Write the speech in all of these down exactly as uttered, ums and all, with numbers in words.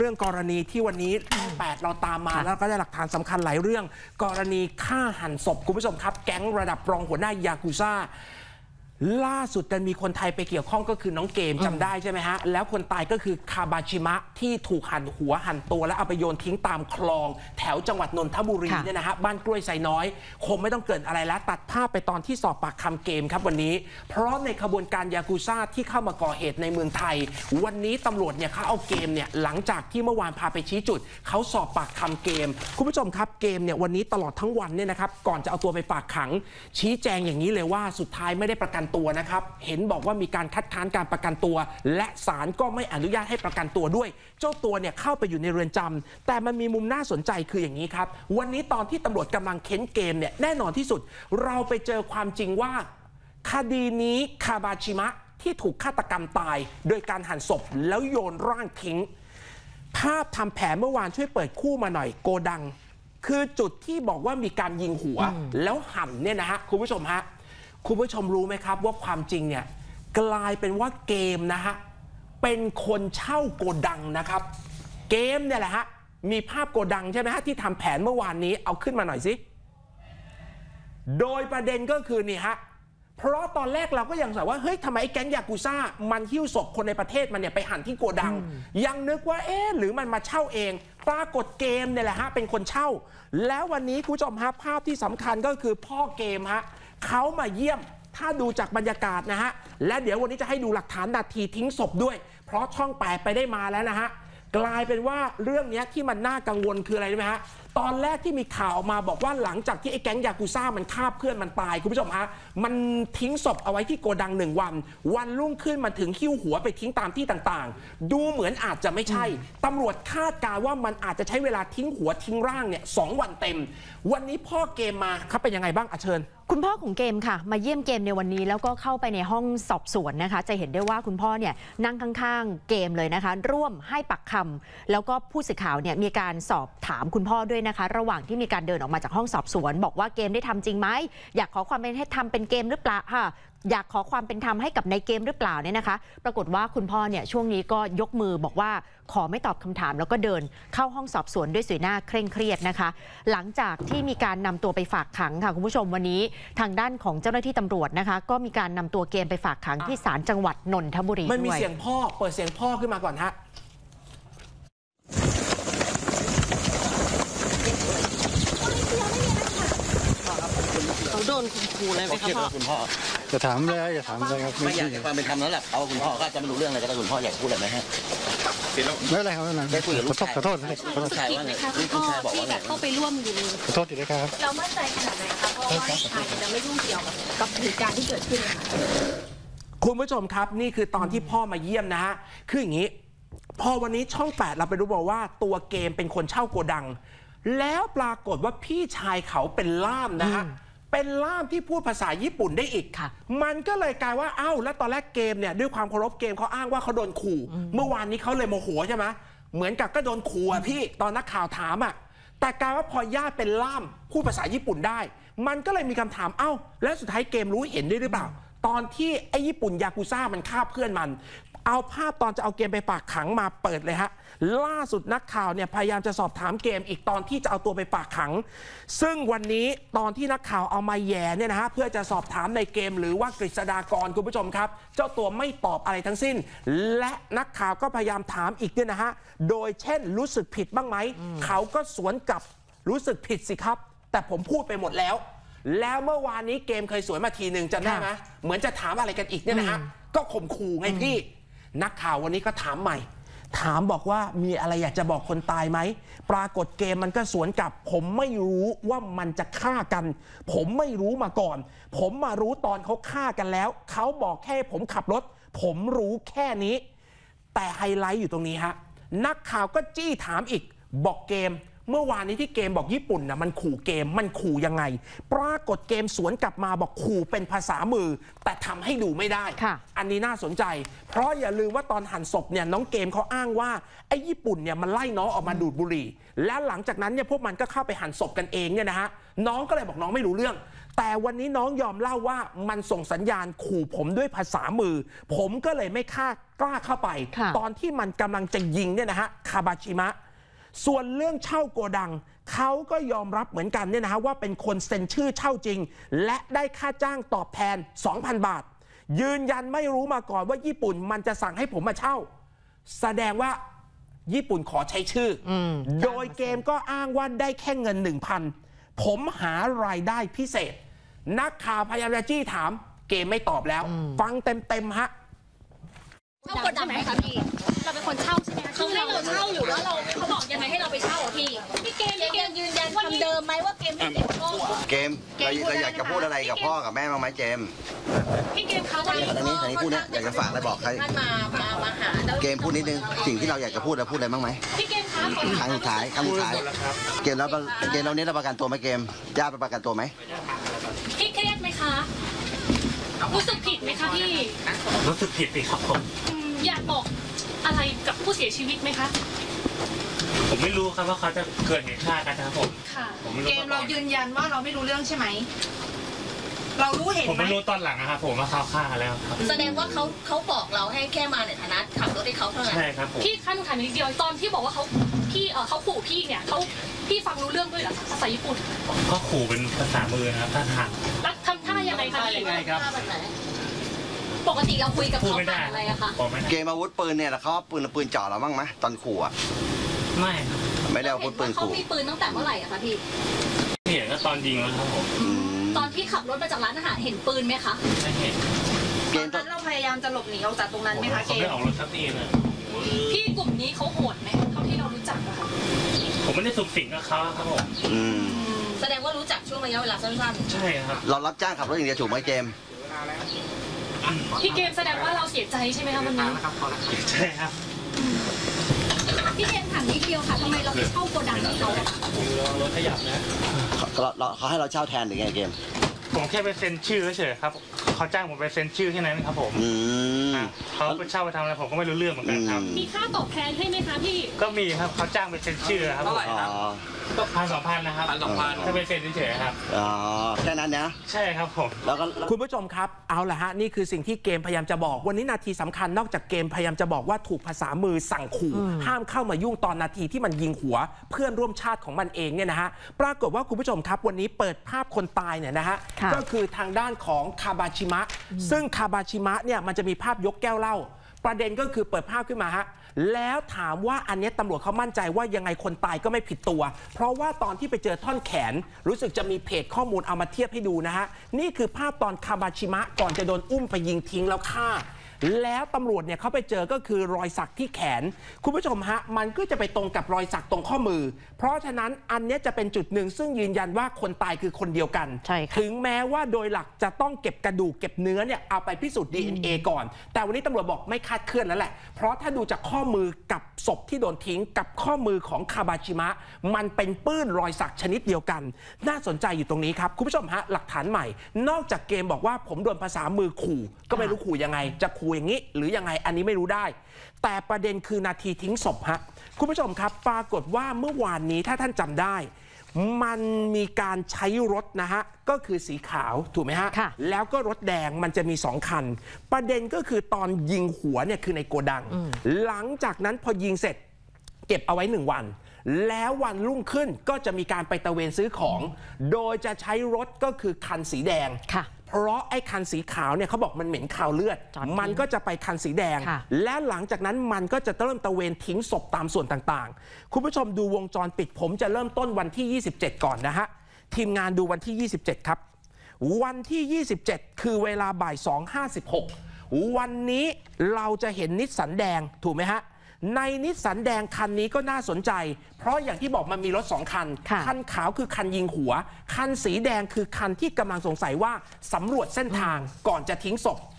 รื่องกรณีที่วันนี้แปดเราตามมาแล้วก็ได้หลักฐานสำคัญหลายเรื่องกรณีฆ่าหันศพคุณผู้ชมครับแก๊งระดับรองหัวหน้ายากุซ่าล่าสุดมีคนไทยไปเกี่ยวข้องก็คือน้องเกมจำได้ใช่ไหมฮะแล้วคนตายก็คือคาบาชิมะที่ถูกหั่นหัวหั่นตัวแล้วเอาไปโยนทิ้งตามคลองแถวจังหวัดนนทบุรีเนี่ยนะฮะบ้านกล้วยไซน้อยคงไม่ต้องเกิดอะไรแล้วตัดภาพไปตอนที่สอบปากคำเกมครับวันนี้เพราะในขบวนการยากุซ่าที่เข้ามาก่อเหตุในเมืองไทยวันนี้ตำรวจเนี่ยเขาเอาเกมเนี่ยหลังจากที่เมื่อวานพาไปชี้จุดเขาสอบปากคำเกมคุณผู้ชมครับเกมเนี่ยวันนี้ตลอดทั้งวันเนี่ยนะครับก่อนจะเอาตัวไปฝากขังชี้แจงอย่างนี้เลยว่าสุดท้ายไม่ได้ประกันตัวนะครับเห็นบอกว่ามีการคัดค้านการประกันตัวและศาลก็ไม่อนุญาตให้ประกันตัวด้วยเจ้าตัวเนี่ยเข้าไปอยู่ในเรือนจำแต่มันมีมุมน่าสนใจคืออย่างนี้ครับวันนี้ตอนที่ตำรวจกำลังเค้นเกมเนี่ยแน่นอนที่สุดเราไปเจอความจริงว่าคดีนี้คาบาชิมะที่ถูกฆาตกรรมตายโดยการหั่นศพแล้วโยนร่างทิ้งภาพทำแผนเมื่อวานช่วยเปิดคู่มาหน่อยโกดังคือจุดที่บอกว่ามีการยิงหัวแล้วหั่นเนี่ยนะฮะคุณผู้ชมฮะคุณผู้ชมรู้ไหมครับว่าความจริงเนี่ยกลายเป็นว่าเกมนะฮะเป็นคนเช่าโกดังนะครับเกมเนี่ยแหละฮะมีภาพโกดังใช่ไหมฮะที่ทำแผนเมื่อวานนี้เอาขึ้นมาหน่อยสิโดยประเด็นก็คือนี่ฮะเพราะตอนแรกเราก็ยังสงสัยว่าเฮ้ยทำไมแก๊งยากุซ่ามันหิ้วศพคนในประเทศมันเนี่ยไปหั่นที่โกดังยังนึกว่าเอ๊ะหรือมันมาเช่าเองปรากฏเกมเนี่ยแหละฮะเป็นคนเช่าแล้ววันนี้คุณผู้ชมฮะภาพที่สำคัญก็คือพ่อเกมฮะเขามาเยี่ยมถ้าดูจากบรรยากาศนะฮะและเดี๋ยววันนี้จะให้ดูหลักฐานนาทีทิ้งศพด้วยเพราะช่องแปดไปได้มาแล้วนะฮะกลายเป็นว่าเรื่องนี้ที่มันน่ากังวลคืออะไรรู้ไหมฮะตอนแรกที่มีข่าวออกมาบอกว่าหลังจากที่ไอ้แก๊งยากุซ่ามันฆ่าเพื่อนมันตายคุณผู้ชมฮะมันทิ้งศพเอาไว้ที่โกดังหนึ่งวันวันรุ่งขึ้นมันถึงหิ้วหัวไปทิ้งตามที่ต่างๆดูเหมือนอาจจะไม่ใช่ตำรวจคาดการณ์ว่ามันอาจจะใช้เวลาทิ้งหัวทิ้งร่างเนี่ยสองวันเต็มวันนี้พ่อเกมมาครับเป็นยังไงบ้างอาเชิญคุณพ่อของเกมค่ะมาเยี่ยมเกมในวันนี้แล้วก็เข้าไปในห้องสอบสวนนะคะจะเห็นได้ว่าคุณพ่อเนี่ยนั่งข้างๆเกมเลยนะคะร่วมให้ปากคำแล้วก็ผู้สื่อข่าวเนี่ยมีการสอบถามคุณพ่อด้วยนะคะระหว่างที่มีการเดินออกมาจากห้องสอบสวนบอกว่าเกมได้ทำจริงไหมอยากขอความเป็นให้ทำเป็นเกมหรือเปล่าค่ะอยากขอความเป็นธรรมให้กับในเกมหรือเปล่าเนี่ยนะคะปรากฏว่าคุณพ่อเนี่ยช่วงนี้ก็ยกมือบอกว่าขอไม่ตอบคำถามแล้วก็เดินเข้าห้องสอบสวนด้วยสีหน้าเคร่งเครียดนะคะหลังจากที่มีการนำตัวไปฝากขังค่ะคุณผู้ชมวันนี้ทางด้านของเจ้าหน้าที่ตำรวจนะคะก็มีการนำตัวเกมไปฝากขังที่ศาลจังหวัดนนทบุรีด้วยมันมีเสียงพ่อเปิดเสียงพ่อขึ้นมาก่อนฮะเขาโดนคุณครูอะไรไหมครับพ่อคุณพ่อจะถามเลยจะถามอะไรครับไม่อยากจะความเป็นธรรมแล้วแหละเขาคุณพ่อก็จะไม่รู้เรื่องอะไรก็ได้คุณพ่ออยากพูดอะไรไหมฮะไม่เป็นไรครับไม่เป็นไรได้คุยกับลูกชายขอโทษลูกชายว่าไงลูกชายบอกว่าไงเข้าไปร่วมอยู่ขอโทษทีนะครับเรามั่นใจขนาดไหนคะเพราะว่าลูกชายจะไม่ยุ่งเกี่ยวกับเหตุการณ์ที่เกิดขึ้นค่ะคุณผู้ชมครับนี่คือตอนที่พ่อมาเยี่ยมนะฮะคืออย่างนี้พอวันนี้ช่องแปดเราไปรู้บอกว่าตัวเกมเป็นคนเช่าโกดังแล้วปรากฏว่าพี่ชายเขาเป็นล่ามนะฮะเป็นล่ามที่พูดภาษาญี่ปุ่นได้อีกค่ะมันก็เลยกลายว่าเอ้าแล้วตอนแรกเกมเนี่ยด้วยความเคารพเกมเขาอ้างว่าเขาโดนขู่เมื่อวานนี้เขาเลยโมโหใช่ไหมเหมือนกับก็โดนขู่พี่ตอนนักข่าวถามอ่ะแต่กลายว่าพอญาติเป็นล่ามพูดภาษาญี่ปุ่นได้มันก็เลยมีคำถามเอ้าแล้วสุดท้ายเกมรู้เห็นได้หรือเปล่าตอนที่ไอ้ญี่ปุ่นยากุซ่ามันฆ่าเพื่อนมันเอาภาพตอนจะเอาเกมไปฝากขังมาเปิดเลยฮะล่าสุดนักข่าวเนี่ยพยายามจะสอบถามเกมอีกตอนที่จะเอาตัวไปฝากขังซึ่งวันนี้ตอนที่นักข่าวเอามาแย่เนี่ยนะฮะเพื่อจะสอบถามในเกมหรือว่ากฤษฎากรคุณผู้ชมครับเจ้าตัวไม่ตอบอะไรทั้งสิ้นและนักข่าวก็พยายามถามอีกเนี่ยนะฮะโดยเช่นรู้สึกผิดบ้างไหมเขาก็สวนกลับรู้สึกผิดสิครับแต่ผมพูดไปหมดแล้วแล้วเมื่อวานนี้เกมเคยสวนมาทีหนึ่งจำได้ไหมเหมือนจะถามอะไรกันอีกเนี่ยนะฮะก็ข่มขู่ไงพี่นักข่าววันนี้ก็ถามใหม่ถามบอกว่ามีอะไรอยากจะบอกคนตายไหมปรากฏเกมมันก็สวนกลับผมไม่รู้ว่ามันจะฆ่ากันผมไม่รู้มาก่อนผมมารู้ตอนเขาฆ่ากันแล้วเขาบอกแค่ผมขับรถผมรู้แค่นี้แต่ไฮไลท์อยู่ตรงนี้ฮะนักข่าวก็จี้ถามอีกบอกเกมเมื่อวานนี้ที่เกมบอกญี่ปุ่นนะมันขู่เกมมันขู่ยังไงปรากฏเกมสวนกลับมาบอกขู่เป็นภาษามือแต่ทำให้ดูไม่ได้อันนี้น่าสนใจเพราะอย่าลืมว่าตอนหั่นศพเนี่ยน้องเกมเขาอ้างว่าไอ้ญี่ปุ่นเนี่ยมันไล่น้องออกมาดูดบุหรี่และหลังจากนั้นเนี่ยพวกมันก็เข้าไปหั่นศพกันเองเนี่ยนะฮะน้องก็เลยบอกน้องไม่รู้เรื่องแต่วันนี้น้องยอมเล่าว่ามันส่งสัญญาณขู่ผมด้วยภาษามือผมก็เลยไม่กล้ากล้าเข้าไปตอนที่มันกำลังจะยิงเนี่ยนะฮะคาบาชิมะส่วนเรื่องเช่าโกดังเขาก็ยอมรับเหมือนกันเนี่ยนะฮะว่าเป็นคนเซ็นชื่อเช่าจริงและได้ค่าจ้างตอบแทน สองพัน บาทยืนยันไม่รู้มาก่อนว่าญี่ปุ่นมันจะสั่งให้ผมมาเช่าแสดงว่าญี่ปุ่นขอใช้ชื่อโดยเกมก็อ้างว่าได้แค่เงิน หนึ่งพัน ผมหารายได้พิเศษนักข่าวพยายามจะจี้ถามเกมไม่ตอบแล้วฟังเต็มๆฮะเช่ากดดันไหมคะพี่เราเป็นคนเช่าใช่ไหมเขาให้เราเช่าหรือว่าเราเขาบอกยังไงให้เราไปเช่าอ่ะพี่พี่เกมเกมยืนยันคำเดิมไหมว่าเกมไม่เกี่ยวข้องเกมเราอยากจะพูดอะไรกับพ่อกับแม่บ้างไหมเจมพี่เกมคะวันนี้อันนี้อันนี้พูดนะอยากจะฝากอะไรบอกใครมามามาหาเกมพูดนิดนึงสิ่งที่เราอยากจะพูดเราพูดอะไรบ้างไหมพี่เกมคะครั้งสุดท้ายครั้งสุดท้ายเกมแล้วเกมเราเนี้ยเราประกันตัวไหมเกมญาติประกันตัวไหมพี่เครียดไหมคะรู้สึกผิดไหมคะพี่รู้สึกผิดสิครับผมอยากบอกอะไรกับผู้เสียชีวิตไหมคะผมไม่รู้ครับว่าเขาจะเกิดเหตุฆ่ากันนะครับผมค่ะเกมเรายืนยันว่าเราไม่รู้เรื่องใช่ไหมเรารู้เห็นไหมผมไม่รู้ตอนหลังนะครับผมว่าเขาฆ่ากันแล้วครับแสดงว่าเขาเขาบอกเราให้แค่มาในฐานะขับรถให้เขาเท่านั้นใช่ครับผมพี่ขั้นถามนิดเดียวตอนที่บอกว่าเขาพี่เออเขาขู่พี่เนี่ยเขาพี่ฟังรู้เรื่องด้วยเหรอภาษาญี่ปุ่นเขาขู่เป็นภาษามือนะครับท่าทางแล้วทำท่ายังไงคะพี่ยังไงครับปกติเราคุยกับเขาอะไรอะคะเกมอาวุธปืนเนี่ยแล้วเขาปืนปืนจ่อเราบ้างไหมตอนขู่อะไม่ไม่ได้เอาปืนปืนขู่เขามีปืนตั้งแต่เมื่อไหร่อะคะพี่เห็นก็ตอนยิงแล้วครับผมตอนที่ขับรถมาจากร้านอาหารเห็นปืนไหมคะไม่เห็นตอนนั้นเราพยายามจะหลบหนีออกจากตรงนั้นไหมคะเกมไม่ออกรถสักทีเลยพี่กลุ่มนี้เขาโหดไหมเท่าที่เรารู้จักอะค่ะผมไม่ได้สุขสิงกับเขาครับผมแสดงว่ารู้จักช่วงระยะเวลาสั้นๆใช่ครับเรารับจ้างขับรถอย่างเดียวถูกไหมเกมพี่เกมแสดงว่าเราเสียใจใช่ไหมคะวันนี้ใช่ครับพี่เกมถามนิดเดียวค่ะทำไมเราไปเช่าโกดังให้เขารถขยับนะเขาให้เราเช่าแทนหรือไงเกมผมแค่ไปเซ็นชื่อเฉยครับเขาจ้างผมไปเซ็นชื่อแค่นั้นครับผมเขาไปเช่าไปทำอะไรผมก็ไม่รู้เรื่องเหมือนกันครับมีค่าตอบแทนให้ไหมคะพี่ก็มีครับเขาจ้างไปเซ็นชื่อครับเท่าไหร่ครับก็พันสองพันนะครับพันสองพันถ้าไปเซ็นเฉยครับอ๋อแค่นั้นนะใช่ครับผมแล้วก็คุณผู้ชมครับเอาละฮะนี่คือสิ่งที่เกมพยายามจะบอกวันนี้นาทีสำคัญนอกจากเกมพยายามจะบอกว่าถูกภาษามือสั่งขู่ห้ามเข้ามายุ่งตอนนาทีที่มันยิงหัวเพื่อนร่วมชาติของมันเองเนี่ยนะฮะปรากฏว่าคุณผู้ชมครับวันนี้เปิดภาพคนตายเนี่ยนะฮะก็คือทางด้านของคาบาชิมะซึ่งคาบาชิมะเนี่ยมันจะมีภาพยกแก้วเหล้าประเด็นก็คือเปิดภาพขึ้นมาฮะแล้วถามว่าอันนี้ตำรวจเขามั่นใจว่ายังไงคนตายก็ไม่ผิดตัวเพราะว่าตอนที่ไปเจอท่อนแขนรู้สึกจะมีเพจข้อมูลเอามาเทียบให้ดูนะฮะนี่คือภาพตอนคาบาชิมะก่อนจะโดนอุ้มไปยิงทิ้งแล้วฆ่าแล้วตำรวจเนี่ยเขาไปเจอก็คือรอยสักที่แขนคุณผู้ชมฮะมันก็จะไปตรงกับรอยสักตรงข้อมือเพราะฉะนั้นอันนี้จะเป็นจุดหนึ่งซึ่งยืนยันว่าคนตายคือคนเดียวกันถึงแม้ว่าโดยหลักจะต้องเก็บกระดูกเก็บเนื้อเนี่ยเอาไปพิสูจน์ ดี เอ็น เอ ก่อนแต่วันนี้ตำรวจบอกไม่คาดเคลื่อนแล้วแหละเพราะถ้าดูจากข้อมือกับศพที่โดนทิ้งกับข้อมือของคาบาชิมะมันเป็นปื้นรอยสักชนิดเดียวกันน่าสนใจอยู่ตรงนี้ครับคุณผู้ชมฮะหลักฐานใหม่นอกจากเกมบอกว่าผมโดนภาษามือขู่ก็ไม่รู้ขู่ยังไงจะขู่อย่างนี้หรือยังไงอันนี้ไม่รู้ได้แต่ประเด็นคือนาทีทิ้งศพฮะคุณผู้ชมครับปรากฏว่าเมื่อวานนี้ถ้าท่านจำได้มันมีการใช้รถนะฮะก็คือสีขาวถูกไหมฮะแล้วก็รถแดงมันจะมีสองคันประเด็นก็คือตอนยิงหัวเนี่ยคือในโกดังหลังจากนั้นพอยิงเสร็จเก็บเอาไว้หนึ่งวันแล้ววันรุ่งขึ้นก็จะมีการไปตะเวนซื้อของโดยจะใช้รถก็คือคันสีแดงเพราะไอ้คันสีขาวเนี่ยเขาบอกมันเหม็นคาวเลือดมันก็จะไปคันสีแดงและหลังจากนั้นมันก็จะเริ่มตะเวนทิ้งศพตามส่วนต่างๆคุณผู้ชมดูวงจรปิดผมจะเริ่มต้นวันที่ยี่สิบเจ็ดก่อนนะฮะทีมงานดูวันที่ยี่สิบเจ็ดครับวันที่ยี่สิบเจ็ดคือเวลาบ่าย สองห้าสิบหก วันนี้เราจะเห็นนิสสันแดงถูกไหมฮะในนิสสันแดงคันนี้ก็น่าสนใจเพราะอย่างที่บอกมันมีรถสองคันคันขาวคือคันยิงหัวคันสีแดงคือคันที่กำลังสงสัยว่าสำรวจเส้นทางก่อนจะทิ้งศพ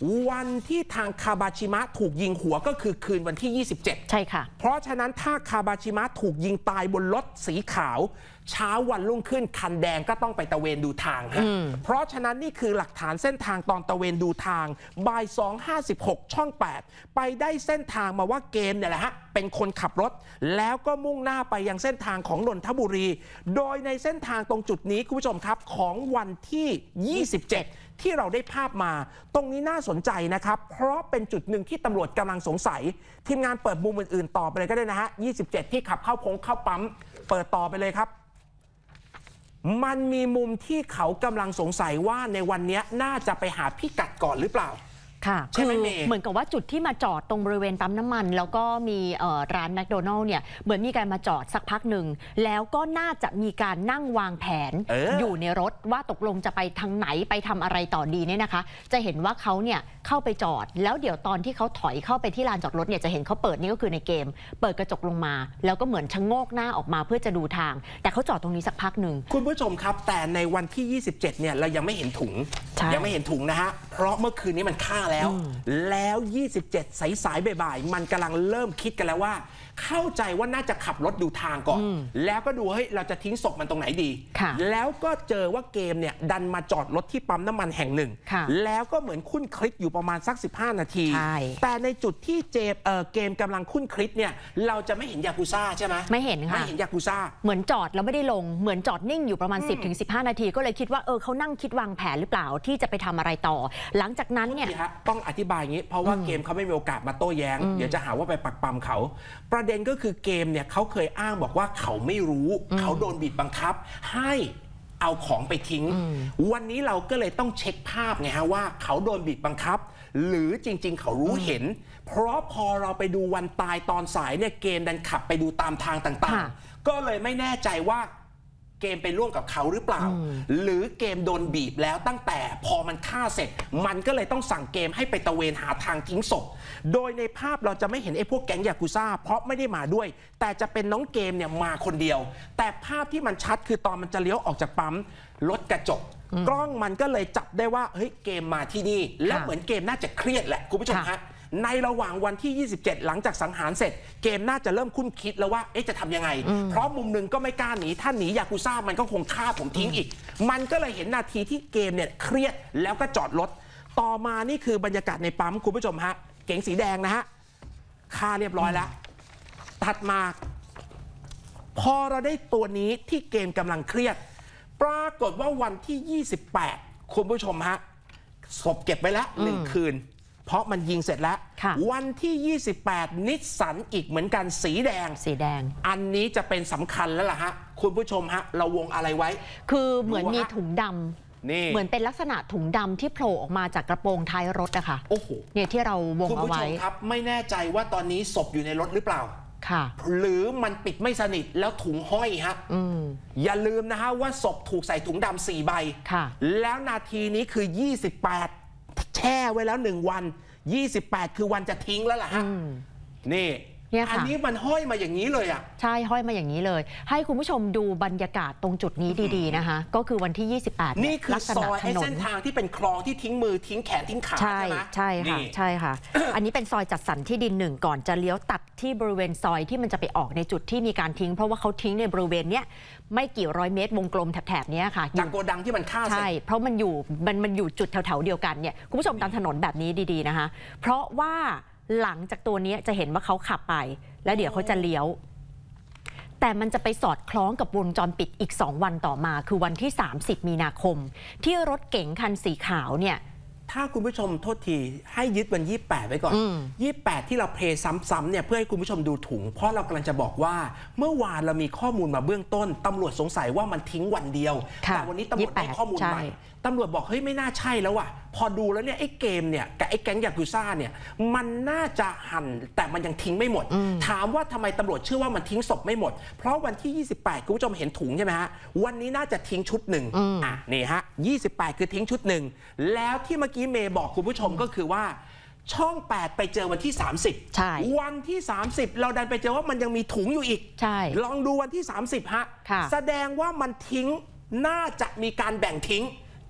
วันที่ทางคาบาชิมะถูกยิงหัวก็คือคืนวันที่ยี่สิบเจ็ดใช่ค่ะเพราะฉะนั้นถ้าคาบาชิมะถูกยิงตายบนรถสีขาวเช้าวันรุ่งขึ้นคันแดงก็ต้องไปตะเวนดูทางฮะเพราะฉะนั้นนี่คือหลักฐานเส้นทางตอนตะเวนดูทางบ่ายสองห้าสิบหกช่องแปดไปได้เส้นทางมาว่าเกมเนี่ยแหละฮะเป็นคนขับรถแล้วก็มุ่งหน้าไปยังเส้นทางของนนทบุรีโดยในเส้นทางตรงจุดนี้คุณผู้ชมครับของวันที่ยี่สิบเจ็ดที่เราได้ภาพมาตรงนี้น่าสนใจนะครับเพราะเป็นจุดหนึ่งที่ตำรวจกำลังสงสัยทีมงานเปิดมุมอื่นๆต่อไปเลยก็ได้นะฮะยี่สิบเจ็ดที่ขับเข้าพงเข้าปั๊มเปิดต่อไปเลยครับมันมีมุมที่เขากำลังสงสัยว่าในวันนี้น่าจะไปหาพิกัดก่อนหรือเปล่าค่ะคือเหมือนกับว่าจุดที่มาจอดตรงบริเวณปั๊มน้ำมันแล้วก็มีร้านแมคโดนัลล์เนี่ยเหมือนมีการมาจอดสักพักหนึ่งแล้วก็น่าจะมีการนั่งวางแผน อ, อยู่ในรถว่าตกลงจะไปทางไหนไปทำอะไรต่อดีเนี่ยนะคะจะเห็นว่าเขาเนี่ยเข้าไปจอดแล้วเดี๋ยวตอนที่เขาถอยเข้าไปที่ลานจอดรถเนี่ยจะเห็นเขาเปิดนี่ก็คือในเกมเปิดกระจกลงมาแล้วก็เหมือนชะโงกหน้าออกมาเพื่อจะดูทางแต่เขาจอดตรงนี้สักพักหนึ่งคุณผู้ชมครับแต่ในวันที่ยี่สิบเจ็ดเนี่ยเรายังไม่เห็นถุงยังไม่เห็นถุงนะฮะเพราะเมื่อคืนนี้มันฆ่าแล้วแล้วยี่สิบเจ็ดสายๆบ่ายๆมันกำลังเริ่มคิดกันแล้วว่าเข้าใจว่าน่าจะขับรถดูทางก่อนแล้วก็ดูเฮ้ยเราจะทิ้งศพมันตรงไหนดีแล้วก็เจอว่าเกมเนี่ยดันมาจอดรถที่ปั๊มน้ำมันแห่งหนึ่งแล้วก็เหมือนคุ้นคลิกอยู่ประมาณสักสิบห้านาทีแต่ในจุดที่เจมเ, เกมกำลังคุ้นคลิกเนี่ยเราจะไม่เห็นยากุซ่าใช่ไหมไม่เห็นค่ะไม่เห็นยากุซ่าเหมือนจอดแล้วไม่ได้ลงเหมือนจอดนิ่งอยู่ประมาณ สิบถึงสิบห้า นาทีก็เลยคิดว่าเออเขานั่งคิดวางแผนหรือเปล่าที่จะไปทำอะไรต่อหลังจากนั้นเนี่ยต้องอธิบายอย่างนี้เพราะว่าเกมเขาไม่มีโอกาสมาโต้แย้งเดี๋ยวจะหาว่าไปปักปั๊มเขาประเด็นก็คือเกมเนี่ยเขาเคยอ้างบอกว่าเขาไม่รู้เขาโดนบีบบังคับให้เอาของไปทิ้งวันนี้เราก็เลยต้องเช็คภาพไงฮะว่าเขาโดนบีบบังคับหรือจริงๆเขารู้เห็นเพราะพอเราไปดูวันตายตอนสายเนี่ยเกมดันขับไปดูตามทางต่างๆก็เลยไม่แน่ใจว่าเกมไปร่วมกับเขาหรือเปล่าหรือเกมโดนบีบแล้วตั้งแต่พอมันฆ่าเสร็จมันก็เลยต้องสั่งเกมให้ไปตะเวนหาทางทิ้งศพโดยในภาพเราจะไม่เห็นไอ้พวกแก๊งยากุซ่าเพราะไม่ได้มาด้วยแต่จะเป็นน้องเกมเนี่ยมาคนเดียวแต่ภาพที่มันชัดคือตอนมันจะเลี้ยวออกจากปั๊มรถกระจกกล้องมันก็เลยจับได้ว่าเฮ้ยเกมมาที่นี่แล้วเหมือนเกมน่าจะเครียดแหละคุณผู้ชมฮะในระหว่างวันที่ยี่สิบเจ็ดหลังจากสังหารเสร็จเกมน่าจะเริ่มคุ้นคิดแล้วว่าเอ๊ะจะทำยังไงเพราะมุมหนึ่งก็ไม่กล้าหนีถ้าหนียากุซ่ามันก็คงฆ่าผมทิ้งอีกมันก็เลยเห็นนาทีที่เกมเนี่ยเครียดแล้วก็จอดรถต่อมานี่คือบรรยากาศในปั๊มคุณผู้ชมฮะเก๋งสีแดงนะฮะฆ่าเรียบร้อยแล้วถัดมาพอเราได้ตัวนี้ที่เกมกำลังเครียดปรากฏว่าวันที่ยี่สิบแปดคุณผู้ชมฮะศพเก็บไว้แล้วหนึ่งคืนเพราะมันยิงเสร็จแล้ววันที่ยี่สิบแปดนิสสันอีกเหมือนกันสีแดงสีแดงอันนี้จะเป็นสำคัญแล้วล่ะฮะคุณผู้ชมฮะเราวงอะไรไว้คือเหมือนมีถุงดำนี่เหมือนเป็นลักษณะถุงดำที่โผล่ออกมาจากกระโปรงท้ายรถอะค่ะโอ้โหเนี่ยที่เราวงเอาไว้คุณผู้ชมครับไม่แน่ใจว่าตอนนี้ศพอยู่ในรถหรือเปล่าค่ะหรือมันปิดไม่สนิทแล้วถุงห้อยฮะอย่าลืมนะฮะว่าศพถูกใส่ถุงดำสี่ใบแล้วนาทีนี้คือยี่สิบแปดแช่ไว้แล้วหนึ่งวันยี่สิบแปดคือวันจะทิ้งแล้วล่ะฮะนี่อันนี้มันห้อยมาอย่างนี้เลยอ่ะใช่ห้อยมาอย่างนี้เลยให้คุณผู้ชมดูบรรยากาศตรงจุดนี้ดีๆนะคะก็คือวันที่ยี่สิบแปดนี่คือซอยเส้นทางที่เป็นคลองที่ทิ้งมือทิ้งแขนทิ้งขาใช่ไหมใช่ค่ะใช่ค่ะอันนี้เป็นซอยจัดสรรที่ดินหนึ่งก่อนจะเลี้ยวตัดที่บริเวณซอยที่มันจะไปออกในจุดที่มีการทิ้งเพราะว่าเขาทิ้งในบริเวณเนี้ยไม่กี่ร้อยเมตรวงกลมแถบๆนี้ค่ะจากโกดังที่มันฆ่าใช่เพราะมันอยู่มันมันอยู่จุดแถวๆเดียวกันเนี่ยคุณผู้ชมตามถนนแบบนี้ดีๆนะคะเพราะว่าหลังจากตัวนี้จะเห็นว่าเขาขับไปแล้วเดี๋ยวเขาจะเลี้ยวแต่มันจะไปสอดคล้องกับวงจรปิดอีกสองวันต่อมาคือวันที่สามสิบมีนาคมที่รถเก๋งคันสีขาวเนี่ยถ้าคุณผู้ชมโทษทีให้ยึดวันยี่สิบแปดไว้ก่อนยี่สิบแปดที่เราเพลย์ซ้ำๆเนี่ยเพื่อให้คุณผู้ชมดูถุงเพราะเรากำลังจะบอกว่าเมื่อวานเรามีข้อมูลมาเบื้องต้นตำรวจสงสัยว่ามันทิ้งวันเดียวแต่วันนี้ตำรวจได้ข้อมูลใหม่ตำรวจบอกเฮ้ยไม่น่าใช่แล้วว่ะพอดูแล้วเนี่ยไอ้เกมเนี่ยกับไอ้แก๊งยากุซ่าเนี่ยมันน่าจะหั่นแต่มันยังทิ้งไม่หมดถามว่าทำไมตำรวจเชื่อว่ามันทิ้งศพไม่หมดเพราะวันที่ยี่สิบแปดคุณผู้ชมเห็นถุงใช่ไหมฮะวันนี้น่าจะทิ้งชุดหนึ่งอ่ะนี่ฮะยี่สิบแปดคือทิ้งชุดหนึ่งแล้วที่เมื่อกี้เมย์บอกคุณผู้ชมก็คือว่าช่องแปดไปเจอวันที่สามสิบใช่วันที่สามสิบเราดันไปเจอว่ามันยังมีถุงอยู่อีกใช่ลองดูวันที่สามสิบฮะแสดงว่ามันทิ้งน่าจะมีการแบ่งทิ้ง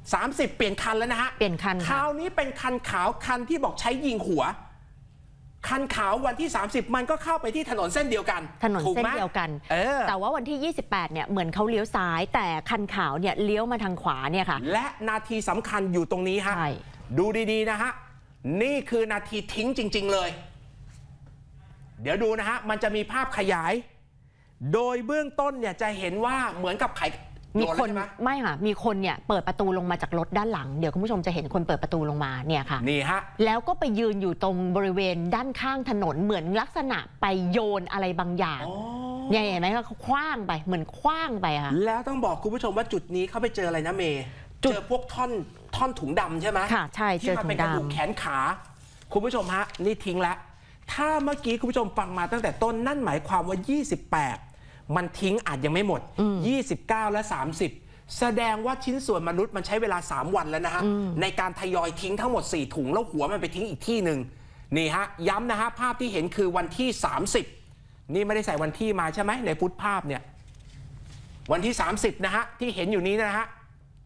สามสิบเปลี่ยนคันแล้วนะฮะเปลี่ยนคันคราวนี้เป็นคันขาวคันที่บอกใช้ยิงหัวคันขาววันที่สามสิบมันก็เข้าไปที่ถนนเส้นเดียวกันถนนเส้นเดียวกันเออแต่ว่าวันที่ยี่สิบแปดเนี่ยเหมือนเขาเลี้ยวซ้ายแต่คันขาวเนี่ยเลี้ยวมาทางขวาเนี่ยค่ะและนาทีสำคัญอยู่ตรงนี้ฮะดูดีๆนะฮะนี่คือนาทีทิ้งจริงๆเลยเดี๋ยวดูนะฮะมันจะมีภาพขยายโดยเบื้องต้นเนี่ยจะเห็นว่าเหมือนกับไขมีคนไม่ค่ะมีคนเนี่ยเปิดประตูลงมาจากรถด้านหลังเดี๋ยวคุณผู้ชมจะเห็นคนเปิดประตูลงมาเนี่ยค่ะนี่ฮะแล้วก็ไปยืนอยู่ตรงบริเวณด้านข้างถนนเหมือนลักษณะไปโยนอะไรบางอย่างเนี่ยเห็นไหมคะเขาคว้างไปเหมือนคว้างไปค่ะแล้วต้องบอกคุณผู้ชมว่าจุดนี้เขาไปเจออะไรนะเมย์เจอพวกท่อนท่อนถุงดำใช่ไหมค่ะใช่เจอถุงดำที่มันเป็นกระดูกแขนขาคุณผู้ชมฮะนี่ทิ้งแล้วถ้าเมื่อกี้คุณผู้ชมฟังมาตั้งแต่ต้นนั่นหมายความว่ายี่สิบแปดมันทิ้งอาจยังไม่หมดยี่สิบเก้าและสามสิบแสดงว่าชิ้นส่วนมนุษย์มันใช้เวลาสามวันแล้วนะฮะในการทยอยทิ้งทั้งหมดสี่ถุงแล้วหัวมันไปทิ้งอีกที่หนึ่งนี่ฮะย้ำนะฮะภาพที่เห็นคือวันที่สามสิบนี่ไม่ได้ใส่วันที่มาใช่ไหมในฟุตภาพเนี่ยวันที่สามสิบนะฮะที่เห็นอยู่นี้นะฮะ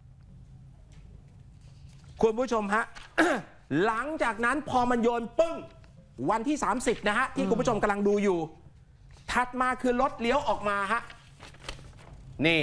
คุณผู้ชมฮะ หลังจากนั้นพอมันโยนปึ้งวันที่สามสิบนะฮะที่คุณผู้ชมกำลังดูอยู่ถัดมาคือรถเลี้ยวออกมาฮะนี่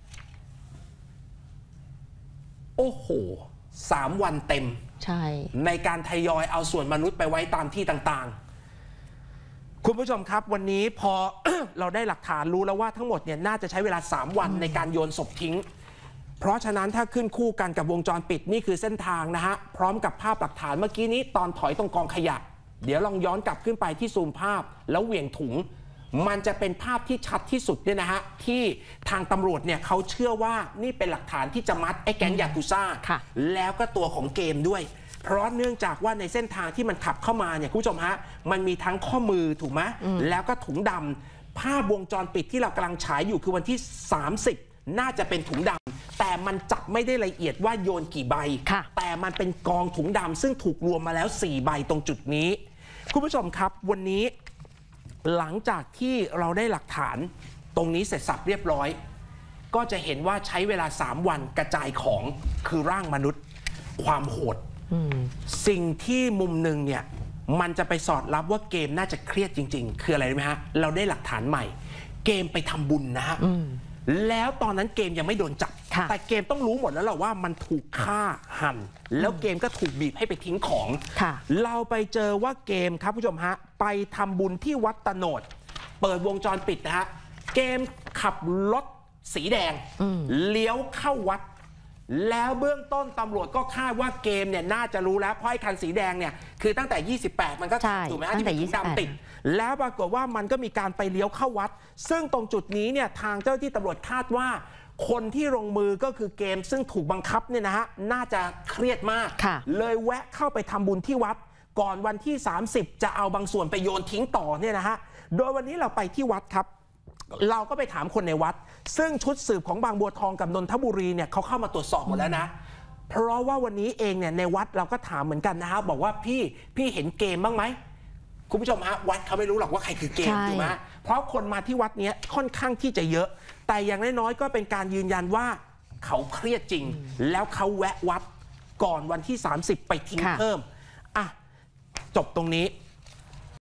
โอ้โหสามวันเต็มใช่ในการทยอยเอาส่วนมนุษย์ไปไว้ตามที่ต่างๆคุณผู้ชมครับวันนี้พอ เราได้หลักฐานรู้แล้วว่าทั้งหมดเนี่ยน่าจะใช้เวลาสามวันในการโยนศพทิ้งเพราะฉะนั้นถ้าขึ้นคู่กันกับวงจรปิดนี่คือเส้นทางนะฮะพร้อมกับภาพหลักฐานเมื่อกี้นี้ตอนถอยตรงกองขยะเดี๋ยวลองย้อนกลับขึ้นไปที่ซูมภาพแล้วเหวี่ยงถุงมันจะเป็นภาพที่ชัดที่สุดเนี่ยนะฮะที่ทางตำรวจเนี่ยเขาเชื่อว่านี่เป็นหลักฐานที่จะมัดไอ้แก๊งยากุซ่าแล้วก็ตัวของเกมด้วยเพราะเนื่องจากว่าในเส้นทางที่มันขับเข้ามาเนี่ยคุณผู้ชมฮะมันมีทั้งข้อมือถูกไหมแล้วก็ถุงดำภาพวงจรปิดที่เรากำลังฉายอยู่คือวันที่สามสิบน่าจะเป็นถุงดำแต่มันจับไม่ได้ละเอียดว่าโยนกี่ใบแต่มันเป็นกองถุงดำซึ่งถูกรวมมาแล้วสี่ใบตรงจุดนี้คุณผู้ชมครับวันนี้หลังจากที่เราได้หลักฐานตรงนี้เสร็จสับเรียบร้อยก็จะเห็นว่าใช้เวลาสามวันกระจายของคือร่างมนุษย์ความโหดสิ่งที่มุมหนึ่งเนี่ยมันจะไปสอดรับว่าเกมน่าจะเครียดจริงๆคืออะไรรู้ไหมฮะเราได้หลักฐานใหม่เกมไปทำบุญนะฮะแล้วตอนนั้นเกมยังไม่โดนจับแต่เกมต้องรู้หมดแล้วแหละว่ามันถูกฆ่าหั่นแล้วเกมก็ถูกบีบให้ไปทิ้งของเราไปเจอว่าเกมครับผู้ชมฮะไปทำบุญที่วัดตะโนดเปิดวงจรปิดนะฮะเกมขับรถสีแดงเลี้ยวเข้าวัดแล้วเบื้องต้นตำรวจก็คาดว่าเกมเนี่ยน่าจะรู้แล้วเพราะไอ้คันสีแดงเนี่ยคือตั้งแต่ยี่สิบแปดมันก็ถูกไหมฮะที่เป็นถุงดำติดแล้วปรากฏว่ามันก็มีการไปเลี้ยวเข้าวัดซึ่งตรงจุดนี้เนี่ยทางเจ้าที่ตำรวจคาดว่าคนที่ลงมือก็คือเกมซึ่งถูกบังคับเนี่ยนะฮะน่าจะเครียดมากเลยแวะเข้าไปทำบุญที่วัดก่อนวันที่สามสิบจะเอาบางส่วนไปโยนทิ้งต่อเนี่ยนะฮะโดยวันนี้เราไปที่วัดครับเราก็ไปถามคนในวัดซึ่งชุดสืบของบางบัวทองกับนนทบุรีเนี่ยเขาเข้ามาตรวจสอบหมดแล้วนะเพราะว่าวันนี้เองเนี่ยในวัดเราก็ถามเหมือนกันนะฮะบอกว่าพี่พี่เห็นเกมบ้างไหมคุณผู้ชมฮะวัดเขาไม่รู้หรอกว่าใครคือเกมถูกไหมเพราะคนมาที่วัดนี้ค่อนข้างที่จะเยอะแต่อย่างน้อยๆก็เป็นการยืนยันว่าเขาเครียดจริงแล้วเขาแวะวัดก่อนวันที่สามสิบไปทิ้งเพิ่มอ่ะจบตรงนี้